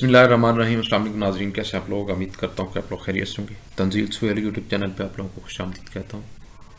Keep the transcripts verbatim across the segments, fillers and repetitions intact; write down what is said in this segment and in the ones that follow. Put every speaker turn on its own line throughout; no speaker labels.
बिस्मिल्लाहिर्रहमानिर्रहीम। अस्सलाम वालेकुम नाज़रीन, कैसे आप लोग? उम्मीद करता हूँ कि आप लोग खैरियत से होंगे। तंजील सुहेल यूट्यूब चैनल पे आप लोगों को खुशामदीद कहता हूँ।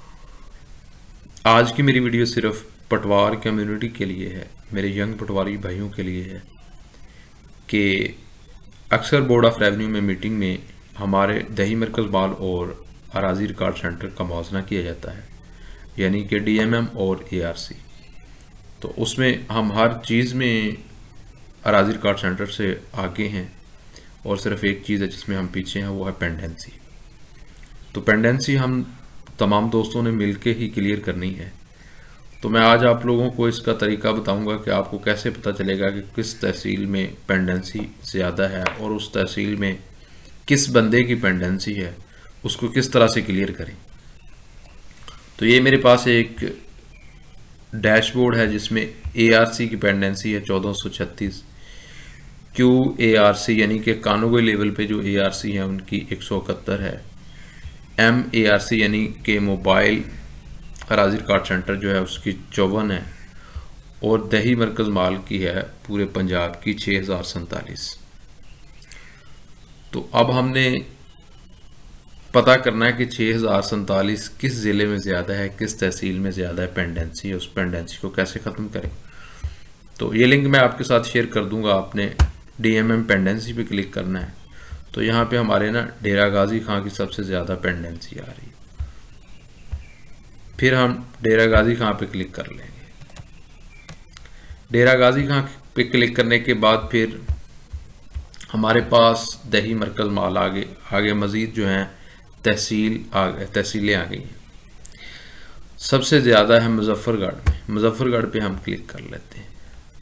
आज की मेरी वीडियो सिर्फ पटवार कम्युनिटी के लिए है, मेरे यंग पटवारी भाइयों के लिए है कि अक्सर बोर्ड ऑफ रेवेन्यू में मीटिंग में हमारे दही मरकज़ माल और अराजी रिकॉर्ड सेंटर का मुआवजा किया जाता है, यानी कि डी एम एम और ए आर सी। तो उसमें हम हर चीज़ में अराजी रिकॉर्ड सेंटर से आगे हैं और सिर्फ एक चीज़ है जिसमें हम पीछे हैं, वो है पेंडेंसी। तो पेंडेंसी हम तमाम दोस्तों ने मिलके ही क्लियर करनी है। तो मैं आज आप लोगों को इसका तरीका बताऊंगा कि आपको कैसे पता चलेगा कि किस तहसील में पेंडेंसी ज़्यादा है और उस तहसील में किस बंदे की पेंडेंसी है, उसको किस तरह से क्लियर करें। तो ये मेरे पास एक डैशबोर्ड है जिसमें ए आर सी की पेंडेंसी है चौदह सौ छत्तीस, क्यू ए आर सी यानी कि कानूनी लेवल पे जो ए आर सी है उनकी एक सौ इकहत्तर है, एम ए आर सी यानी कि मोबाइल अराजी रिकॉर्ड सेंटर जो है उसकी चौवन है, और दही मरकज़ माल की है पूरे पंजाब की छः हज़ार सैंतालीस। तो अब हमने पता करना है कि छः हज़ार सैंतालीस किस ज़िले में ज़्यादा है, किस तहसील में ज़्यादा है पेंडेंसी, उस पेंडेंसी को कैसे ख़त्म करें। तो ये लिंक मैं आपके साथ शेयर कर दूंगा। आपने डी एम एम पेंडेंसी पे क्लिक करना है। तो यहाँ पे हमारे ना डेरा गाजी खां की सबसे ज़्यादा पेंडेंसी आ रही है। फिर हम डेरा गाजी खां पे क्लिक कर लेंगे। डेरा गाजी खां पे क्लिक करने के बाद फिर हमारे पास दही मरकज़ माल आगे आगे मज़ीद जो हैं तहसील आ गए तहसीलें आ गई हैं। सबसे ज़्यादा है मुजफ्फरगढ़ में। मुजफ्फरगढ़ पे हम क्लिक कर लेते हैं।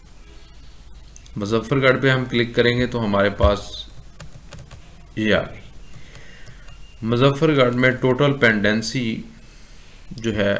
मुजफ्फरगढ़ पे हम क्लिक करेंगे तो हमारे पास ये आ गई। मुजफ्फरगढ़ में टोटल पेंडेंसी जो है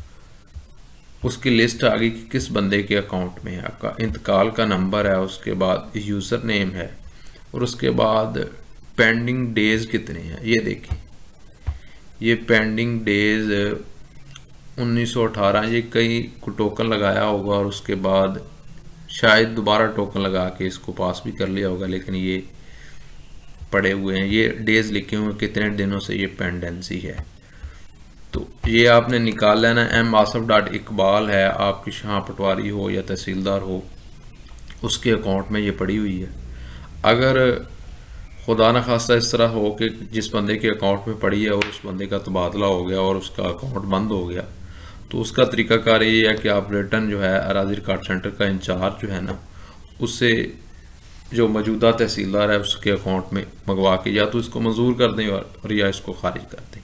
उसकी लिस्ट आ गई कि किस बंदे के अकाउंट में है। आपका इंतकाल का नंबर है, उसके बाद यूज़र नेम है और उसके बाद पेंडिंग डेज कितने हैं। ये देखिए, ये पेंडिंग डेज उन्नीस सौ अठारह, ये कई को टोकन लगाया होगा और उसके बाद शायद दोबारा टोकन लगा के इसको पास भी कर लिया होगा, लेकिन ये पड़े हुए हैं। ये डेज लिखे हुए कितने दिनों से ये पेंडेंसी है। तो ये आपने निकाल लेना। एम आसफ डॉट इकबाल है, आपकी शाह पटवारी हो या तहसीलदार हो, उसके अकाउंट में ये पड़ी हुई है। अगर खुदा न खास्ता इस तरह हो कि जिस बंदे के अकाउंट में पड़ी है और उस बंदे का तबादला हो गया और उसका अकाउंट बंद हो गया, तो उसका तरीकाकार ये है कि आप रिटर्न जो है अराजी रिकॉर्ड सेंटर का इंचार्ज जो है ना, उससे जो मौजूदा तहसीलदार है उसके अकाउंट में मंगवा के या तो इसको मंजूर कर दें और या इसको खारिज कर दें।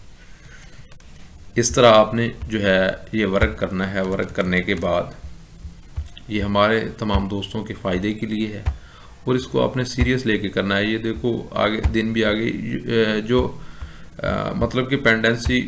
इस तरह आपने जो है ये वर्क करना है। वर्क करने के बाद ये हमारे तमाम दोस्तों के फ़ायदे के लिए है और इसको आपने सीरियस लेके करना है। ये देखो आगे दिन भी आगे जो आ, मतलब कि पेंडेंसी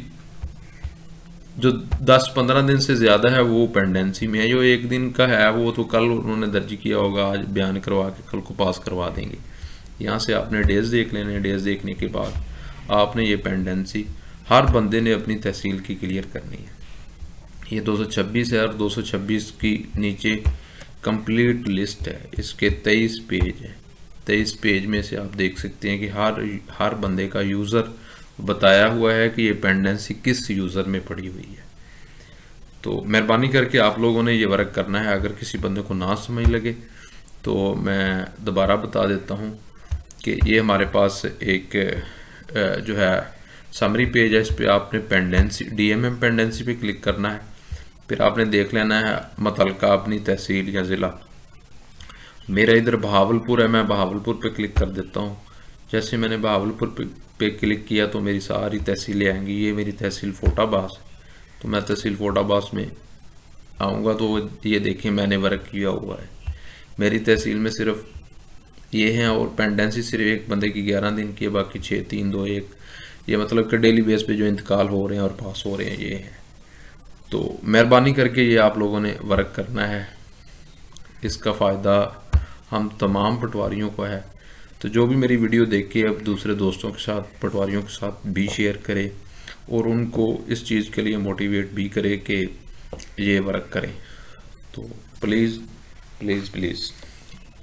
जो दस पंद्रह दिन से ज़्यादा है वो पेंडेंसी में है। जो एक दिन का है वो तो कल उन्होंने दर्ज किया होगा, आज बयान करवा के कल को पास करवा देंगे। यहाँ से आपने डेज देख लेने। डेज देखने के बाद आपने ये पेंडेंसी हर बंदे ने अपनी तहसील की क्लियर करनी है। ये दो सौ छब्बीस है और दो सौ छब्बीस की नीचे कंप्लीट लिस्ट है, इसके तेईस पेज है। तेईस पेज में से आप देख सकते हैं कि हर हर बंदे का यूज़र बताया हुआ है कि ये पेंडेंसी किस यूज़र में पड़ी हुई है। तो मेहरबानी करके आप लोगों ने ये वर्क करना है। अगर किसी बंदे को ना समझ लगे तो मैं दोबारा बता देता हूँ कि ये हमारे पास एक जो है समरी पेज है। इस पर आपने pendency D M M pendency पे क्लिक करना है। फिर आपने देख लेना है मतलका अपनी तहसील या ज़िला। मेरा इधर बहावलपुर है, मैं बहावलपुर पे क्लिक कर देता हूँ। जैसे मैंने बहावलपुर पे, पे क्लिक किया तो मेरी सारी तहसीलें आएंगी। ये मेरी तहसील फोटाबास, तो मैं तहसील फोटाबास में आऊँगा तो ये देखिए मैंने वर्क किया हुआ है। मेरी तहसील में सिर्फ ये हैं और पेंडेंसी सिर्फ एक बंदे की ग्यारह दिन की है, बाकी छः तीन दो एक। ये मतलब कि डेली बेस पे जो इंतकाल हो रहे हैं और पास हो रहे हैं ये हैं। तो मेहरबानी करके ये आप लोगों ने वर्क करना है। इसका फ़ायदा हम तमाम पटवारियों को है। तो जो भी मेरी वीडियो देख के अब दूसरे दोस्तों के साथ पटवारियों के साथ भी शेयर करे और उनको इस चीज़ के लिए मोटिवेट भी करे कि ये वर्क करें। तो प्लीज़ प्लीज़ प्लीज़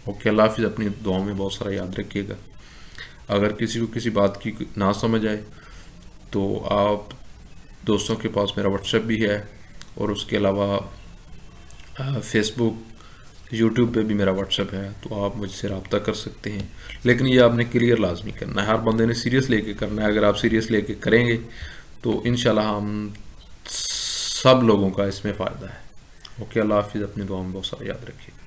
ओके, अल्लाह हाफिज़। अपनी दुआ में बहुत सारा याद रखिएगा। अगर किसी को किसी बात की ना समझ आए तो आप दोस्तों के पास मेरा व्हाट्सएप भी है, और उसके अलावा फेसबुक, यूट्यूब पे भी मेरा व्हाट्सएप है, तो आप मुझसे रब्ता कर सकते हैं। लेकिन ये आपने क्लियर लाजमी करना है, हर बंदे ने सीरियस लेके करना है। अगर आप सीरियस लेके करेंगे तो इंशाल्लाह हम सब लोगों का इसमें फ़ायदा है। ओके, अल्लाह हाफिज़। अपनी दुआ में बहुत सारा याद रखिए।